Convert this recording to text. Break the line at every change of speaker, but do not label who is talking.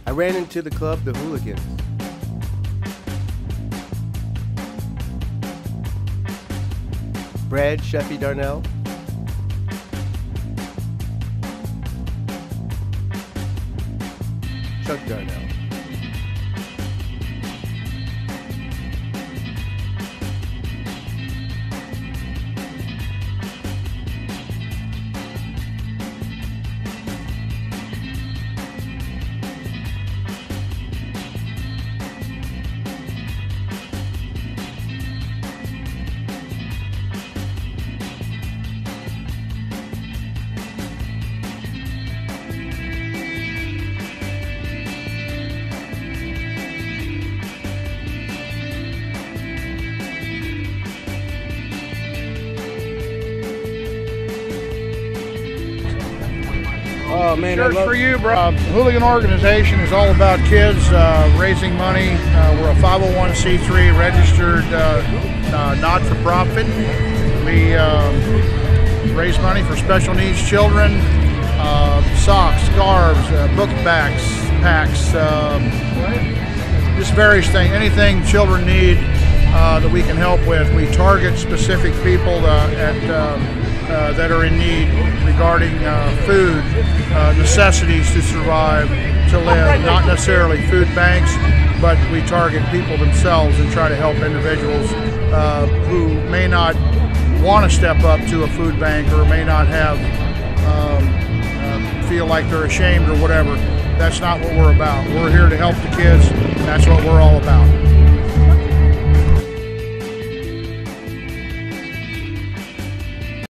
I ran into the club, the Hooligans. Brad Sheffy Darnell. Chuck Darnell.
Oh man,
Church for You, bro. Hooligan organization is all about kids raising money. We're a 501c3 registered not-for-profit. We raise money for special needs children, socks, scarves, book bags, packs, just various things, anything children need that we can help with. We target specific people that are in need regarding food, necessities to survive, to live, not necessarily food banks, but we target people themselves and try to help individuals who may not want to step up to a food bank or may not have, feel like they're ashamed or whatever. That's not what we're about. We're here to help the kids, and that's what we're all